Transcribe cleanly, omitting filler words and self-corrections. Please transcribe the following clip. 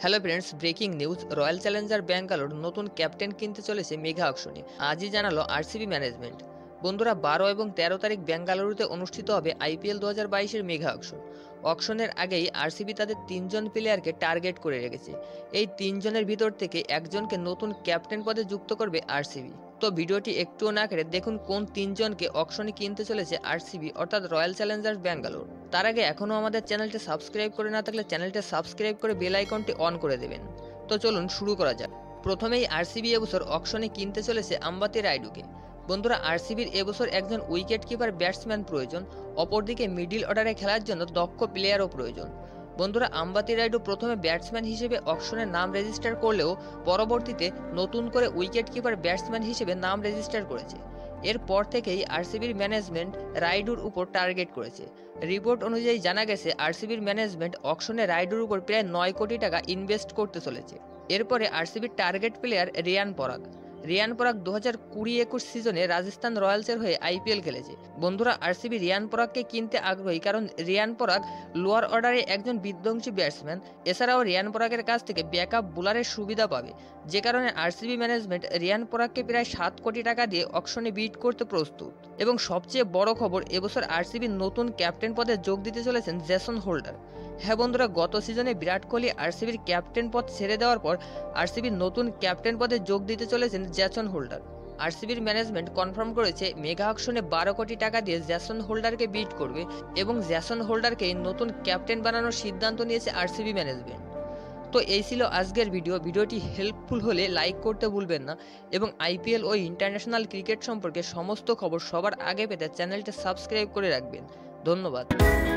Hello friends, breaking news. Royal Challenger Bangalore নতুন captain কিনতে চলেছে মেগা অকশনে। আজই জানালো আরসিবি ম্যানেজমেন্ট। বন্ধুরা, 12 এবং 13 তারিখ বেঙ্গালুরুতে অনুষ্ঠিত হবে আইপিএল 2022-এর মেগা অকশন। অকশনের আগেই আরসিবি তাদের 3জন প্লেয়ারকে টার্গেট করে রেখেছে। এই 3জনের ভিতর থেকে একজনকে নতুন ক্যাপ্টেন পদে যুক্ত করবে আরসিবি। তো ভিডিওটি একটুও না কেটে দেখুন কোন 3জনকে অকশনে কিনতে চলেছে আরসিবি অর্থাৎ রয়্যাল চ্যালেঞ্জার্স ব্যাঙ্গালোর। তার আগে এখনও আমাদের চ্যানেলটি সাবস্ক্রাইব করে না থাকলে চ্যানেলটি সাবস্ক্রাইব করে বেল আইকনটি অন করে দেবেন। তো চলুন শুরু করা যাক। প্রথমেই আরসিবি এবছর অকশনে কিনতে চলেছে আম্বাতি রাইডুকে। বন্ধুরা, আরসিবির এবছর একজন উইকেট কিপার ব্যাটসম্যান প্রয়োজন, অপরদিকে মিডিল অর্ডারে খেলার জন্য দক্ষ প্লেয়ারও প্রয়োজন। বন্ধুরা, আম্বাতি রাইডু প্রথমে ব্যাটসম্যান হিসেবে অকশনের নাম রেজিস্টার করলেও পরবর্তীতে নতুন করে উইকেট কিপার ব্যাটসম্যান হিসেবে নাম রেজিস্টার করেছে। এরপর থেকেই আরসিবির ম্যানেজমেন্ট রাইডুর উপর টার্গেট করেছে। রিপোর্ট অনুযায়ী জানা গেছে আরসিবির ম্যানেজমেন্ট অকশনে রাইডুর উপর প্রায় 9 কোটি টাকা ইনভেস্ট করতে চলেছে। এরপরে আরসিবির টার্গেট প্লেয়ার রিয়ান পরাগ। 2020-21 সিজনে রাজস্থান রয়্যালসের হয়ে আইপিএল খেলেছে। বন্ধুরা, আরসিবি রিয়ান পরাগকে কিনতে আগ্রহী কারণ রিয়ান পরাগ লোয়ার অর্ডারে একজন বিধ্বংসী ব্যাটসম্যান। এছাড়াও রিয়ান পরাগের কাছ থেকে ব্যাকআপ বোলারের সুবিধা পাবে, যে কারণে আরসিবি ম্যানেজমেন্ট রিয়ান পরাগকে প্রায় 7 কোটি টাকা দিয়ে অকশনে বিড করতে প্রস্তুত। এবং সবচেয়ে বড় খবর, এবছর আরসিবির নতুন ক্যাপ্টেন পদে যোগ দিতে চলেছেন জেসন হোল্ডার। হ্যাঁ বন্ধুরা, গত সিজনে বিরাট কোহলি আরসিবির ক্যাপ্টেন পদ ছেড়ে দেওয়ার পর আরসিবির নতুন ক্যাপ্টেন পদে যোগ দিতে চলেছেন জেসন হোল্ডার। আরসিবির ম্যানেজমেন্ট কনফার্ম করেছে মেগা অকশনে 12 কোটি টাকা দিয়ে জেসন হোল্ডারকে বিট করবে এবং জেসন হোল্ডারকে নতুন ক্যাপ্টেন বানানোর সিদ্ধান্ত নিয়েছে আরসিবি ম্যানেজমেন্ট। তো এই ছিল আজকের ভিডিওটি হেল্পফুল হলে লাইক করতে ভুলবেন না এবং আইপিএল ও ইন্টারন্যাশনাল ক্রিকেট সম্পর্কে সমস্ত খবর সবার আগে পেতে চ্যানেলটি সাবস্ক্রাইব করে রাখবেন। ধন্যবাদ।